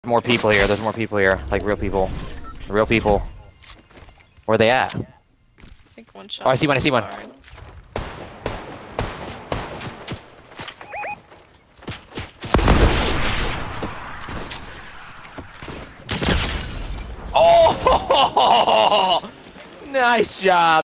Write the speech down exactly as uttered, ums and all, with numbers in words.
More people here. There's more people here. Like real people. Real people. Where are they at? I think one shot. Oh, I see one. I see one. Oh! Nice job.